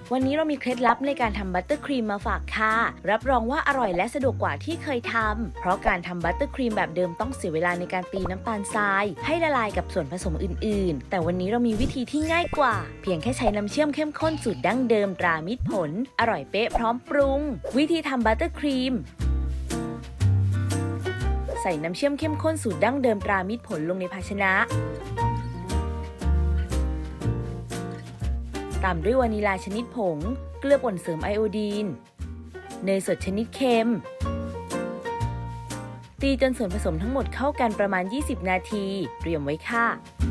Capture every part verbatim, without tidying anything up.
วันนี้เรามีเคล็ดลับในการทำบัตเตอร์ครีมมาฝากค่ะรับรองว่าอร่อยและสะดวกกว่าที่เคยทำเพราะการทำบัตเตอร์ครีมแบบเดิมต้องเสียเวลาในการตีน้ำตาลทรายให้ละลายกับส่วนผสมอื่นๆแต่วันนี้เรามีวิธีที่ง่ายกว่าเพียงแค่ใช้น้ำเชื่อมเข้มข้นสูตรดั้งเดิมตรามิตรผลอร่อยเป๊ะพร้อมปรุงวิธีทำบัตเตอร์ครีมใส่น้ำเชื่อมเข้มข้นสูตรดั้งเดิมตรามิตรผลลงในภาชนะตามด้วยวานิลาชนิดผงเกลือป่นเสริมไอโอดีนเนยสดชนิดเค็มตีจนส่วนผสมทั้งหมดเข้ากันประมาณยี่สิบนาทีเตรียมไว้ค่ะ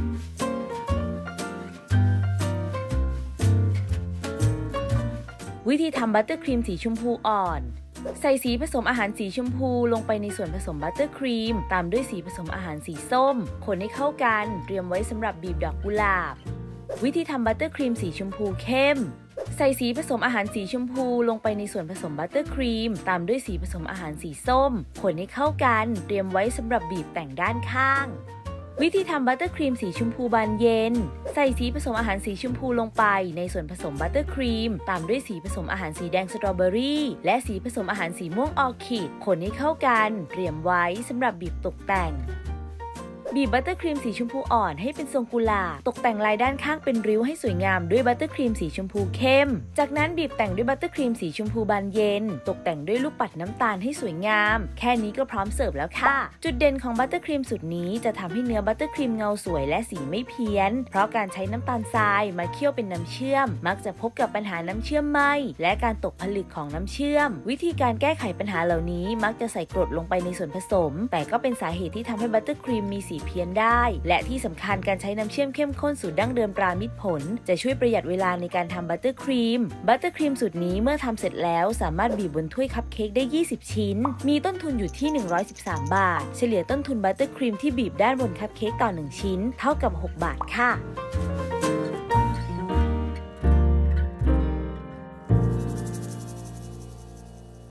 วิธีทำบัตเตอร์ครีมสีชมพูอ่อนใส่สีผสมอาหารสีชมพูลงไปในส่วนผสมบัตเตอร์ครีมตามด้วยสีผสมอาหารสีส้มคนให้เข้ากันเตรียมไว้สำหรับบีบดอกกุหลาบวิธีทำบัตเตอร์ครีมสีชมพูเข้มใส่สีผสมอาหารสีชมพูลงไปในส่วนผสมบัตเตอร์ครีมตามด้วยสีผสมอาหารสีส้มคนให้เข้ากันเตรียมไว้สำหรับบีบแต่งด้านข้างวิธีทำบัตเตอร์ครีมสีชมพูบานเย็นใส่สีผสมอาหารสีชมพูลงไปในส่วนผสมบัตเตอร์ครีมตามด้วยสีผสมอาหารสีแดงสตรอเบอรี่และสีผสมอาหารสีม่วงออร์คิดคนให้เข้ากันเตรียมไว้สำหรับบีบตกแต่งบีบบัตเตอร์ครีมสีชมพูอ่อนให้เป็นทรงกุหลาบตกแต่งลายด้านข้างเป็นริ้วให้สวยงามด้วยบัตเตอร์ครีมสีชมพูเข้มจากนั้นบีบแต่งด้วยบัตเตอร์ครีมสีชมพูบานเย็นตกแต่งด้วยลูกปัดน้ำตาลให้สวยงามแค่นี้ก็พร้อมเสิร์ฟแล้วค่ะจุดเด่นของบัตเตอร์ครีมสูตรนี้จะทำให้เนื้อบัตเตอร์ครีมเงาสวยและสีไม่เพี้ยนเพราะการใช้น้ำตาลทรายมาเคี่ยวเป็นน้ำเชื่อมมักจะพบกับปัญหาน้ำเชื่อมไหม้และการตกผลึกของน้ำเชื่อมวิธีการแก้ไขปัญหาเหล่านี้มักจะใส่กรดลงไปในส่วนผสมแต่ก็เป็นสาเหตุที่ทำให้บัตเตอร์ครีมมีสีเพี้ยนได้และที่สำคัญการใช้น้ำเชื่อมเข้มข้นสูตรดั้งเดิมตรามิตรผลจะช่วยประหยัดเวลาในการทำบัตเตอร์ครีมบัตเตอร์ครีมสูตรนี้เมื่อทำเสร็จแล้วสามารถบีบบนถ้วยคัพเค้กได้ยี่สิบชิ้นมีต้นทุนอยู่ที่หนึ่งร้อยสิบสามบาทเฉลี่ยต้นทุนบัตเตอร์ครีมที่บีบด้านบนคัพเค้กต่อหนึ่งชิ้นเท่ากับหกบาทค่ะ